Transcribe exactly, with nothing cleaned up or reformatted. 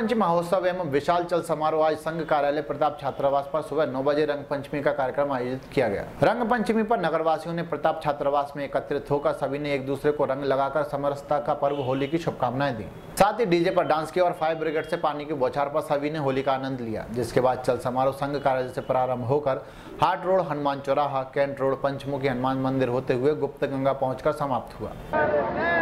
पंचमी महोत्सव एवं विशाल चल समारोह आज संघ कार्यालय प्रताप छात्रावास पर सुबह नौ बजे रंग पंचमी का कार्यक्रम आयोजित किया गया। रंग पंचमी पर नगरवासियों ने प्रताप छात्रावास में एकत्रित होकर सभी ने एक दूसरे को रंग लगाकर समरसता का पर्व होली की शुभकामनाएं दी। साथ ही डीजे पर डांस किया और फायर ब्रिगेड से पानी की बौछार पर सभी ने होली का आनंद लिया। जिसके बाद चल समारोह संघ कार्यालय से प्रारंभ होकर हाट रोड, हनुमान चौराहा, कैंट रोड, पंचमुखी हनुमान मंदिर होते हुए गुप्त गंगा पहुंचकर समाप्त हुआ।